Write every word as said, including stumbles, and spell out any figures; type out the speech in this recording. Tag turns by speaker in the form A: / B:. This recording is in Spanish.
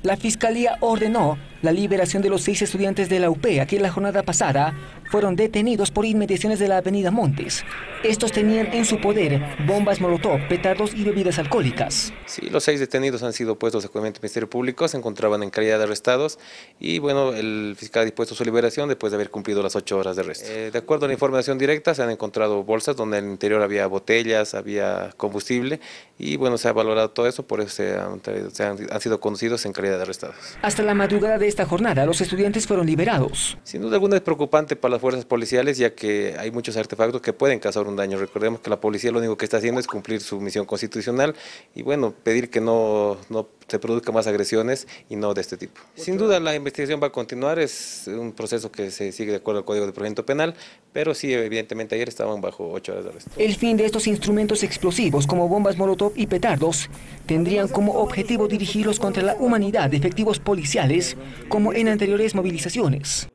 A: La Fiscalía ordenó la liberación de los seis estudiantes de la U P A que la jornada pasada fueron detenidos por inmediaciones de la avenida Montes. Estos tenían en su poder bombas molotov, petardos y bebidas alcohólicas.
B: Sí, los seis detenidos han sido puestos de cubrimiento del Ministerio Público, se encontraban en calidad de arrestados y bueno, el fiscal ha dispuesto su liberación después de haber cumplido las ocho horas de arresto. Eh, de acuerdo a la información directa, se han encontrado bolsas donde en el interior había botellas, había combustible y bueno, se ha valorado todo eso, por eso se han, se han, han sido conducidos en calidad de arrestados.
A: Hasta la madrugada de esta jornada, los estudiantes fueron liberados.
B: Sin duda alguna es preocupante para las fuerzas policiales, ya que hay muchos artefactos que pueden causar un daño. Recordemos que la policía lo único que está haciendo es cumplir su misión constitucional y bueno, pedir que no, no se produzcan más agresiones y no de este tipo. Sin duda la investigación va a continuar, es un proceso que se sigue de acuerdo al Código de Procedimiento Penal, pero sí, evidentemente ayer estaban bajo ocho horas de arresto.
A: El fin de estos instrumentos explosivos como bombas molotov y petardos tendrían como objetivo dirigirlos contra la humanidad de efectivos policiales como en anteriores movilizaciones.